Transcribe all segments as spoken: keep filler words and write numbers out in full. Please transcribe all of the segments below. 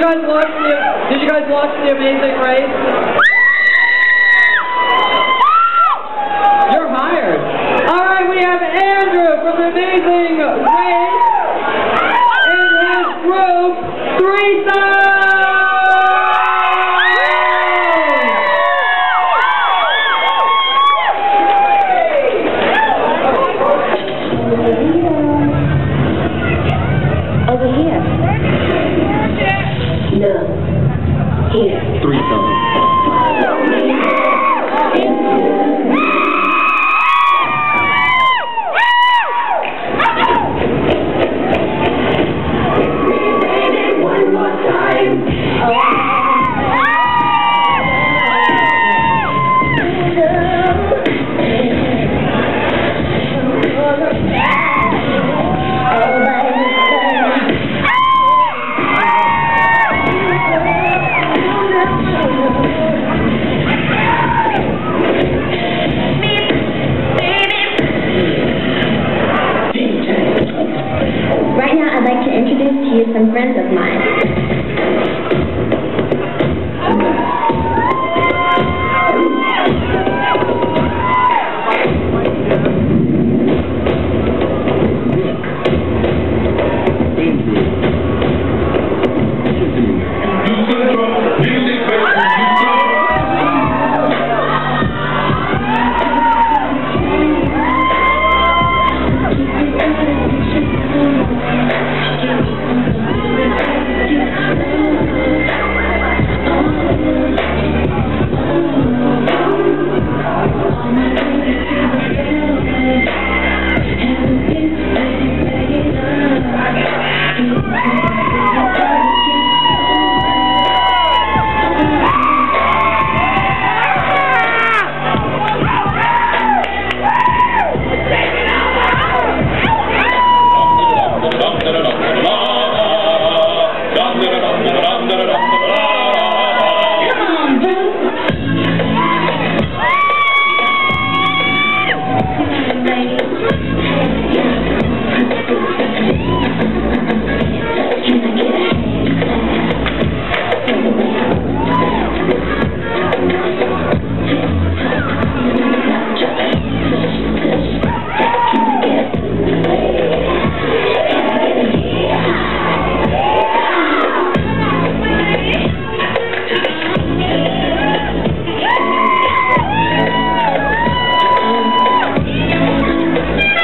guys watch the Did you guys watch The Amazing Race? You're hired. All right, we have Andrew from The Amazing Race and his group Threesome. Over here. No. Here. Threesome. One more time. Right now, I'd like to introduce to you some friends of mine.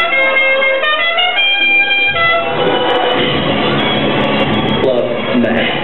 Masque.